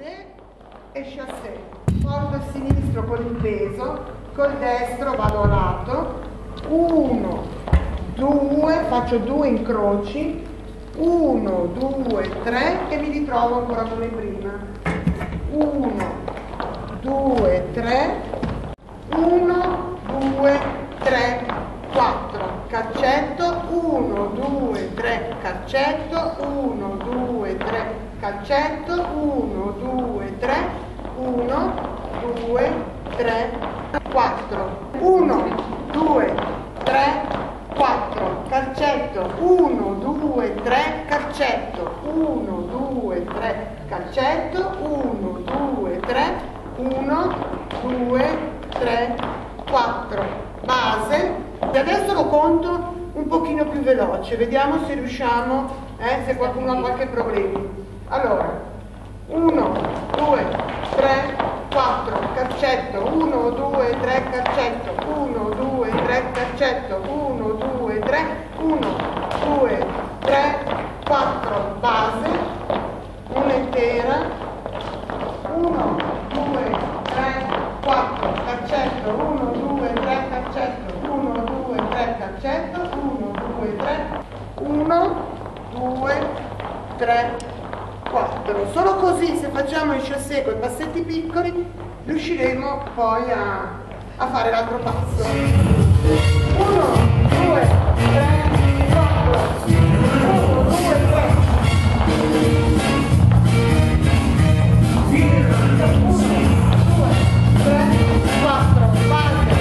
base e chassé. Porto il sinistro con il peso, col destro vado a lato, 1, 2, faccio 2 incroci, 1, 2, 3 e mi ritrovo ancora come prima. 1, 2, 3, 1, 2, 3, 4, calcetto, 1, 2, 3, calcetto, 1, 2, 3, calcetto, 1, 2, 3, 1, 2, 3, 4, 1, 2, 3, 4, calcetto, 1, 2, 3, calcetto, 1, 2, 3, calcetto, 1, 2, 3, 1, 2, 3, 4, base. E adesso lo conto un pochino più veloce, vediamo se riusciamo, se qualcuno ha qualche problema. Allora, 1, 2, 3, 4, calcetto, 1, 2, 3, calcetto, 1, 2, 3, calcetto, 1, 2, 3, 1, 2, 3, 4, base, una intera, 1, 2, 3, 4, calcetto, 1, 2, 3, calcetto, 1, 2, 3, calcetto, 1, 2, 3, 1, 2, 3, 4. Solo così, se facciamo il chassé con i passetti piccoli, riusciremo poi a fare l'altro passo. 1, 2, 3, 4, 1, 2, 3. 4, base,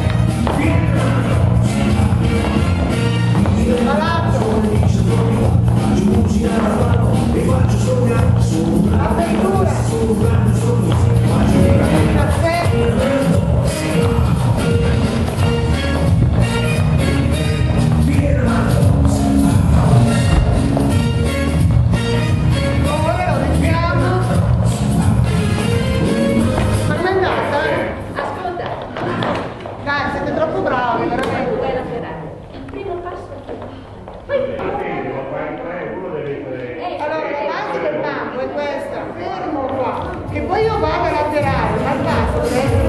malato, apertura, caffè, ora lo vediamo. Ma com'è andata? Ascolta, Dai, siete troppo bravi, veramente. puoi laterale. Il primo passo è Allora, la base del campo è questa, fermo qua, che poi io vado a laterale, ma il passo deve essere